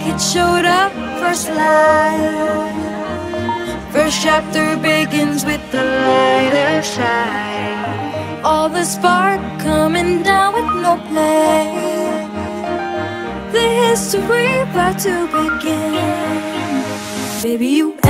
It showed up first light. First chapter begins with the lighter side. All the spark coming down with no play. The history about to begin. Baby, you